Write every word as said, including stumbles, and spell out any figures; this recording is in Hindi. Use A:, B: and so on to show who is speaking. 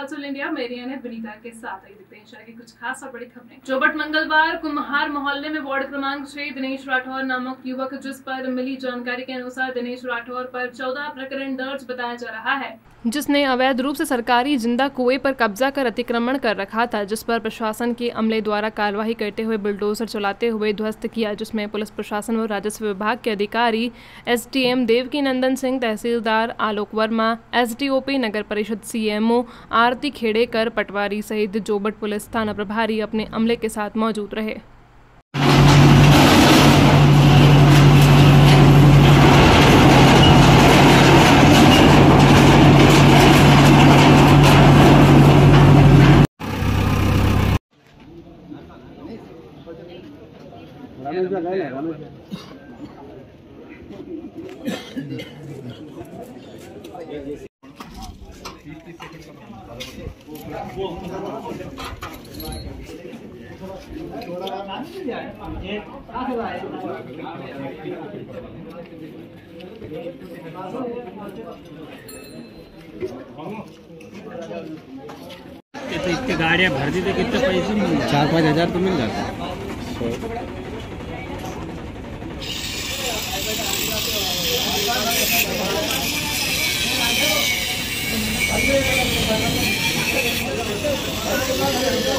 A: हिमाचल इंडिया मेरी यानी विनीता के साथ आई देखते हैं शहर की कुछ खास और बड़ी खबरें। चौबट मंगलवार कुम्हार मोहल्ले में वार्ड क्रमांक छह दिनेश राठौर नामक युवक, जिस पर मिली जानकारी के अनुसार दिनेश राठौर पर चौदह प्रकरण दर्ज बताया जा रहा है, जिसने अवैध रूप से सरकारी जिंदा कुएं पर कब्जा कर अतिक्रमण कर रखा था, जिस पर प्रशासन के अमले द्वारा कार्रवाई करते हुए बुलडोजर चलाते हुए ध्वस्त किया, जिसमें पुलिस प्रशासन व राजस्व विभाग के अधिकारी एसडीएम देवकी नंदन सिंह, तहसीलदार आलोक वर्मा, एसडीओपी नगर परिषद सीएमओ आरती खेड़ेकर पटवारी सहित चौबट पुलिस थाना प्रभारी अपने अमले के साथ मौजूद रहे।
B: रमेश भाई गए रमेश भाई
C: तो इतने गाड़ियाँ भर दी तो कितने पैसे मिल जाते?
B: चार पाँच हजार तो मिल जाता है।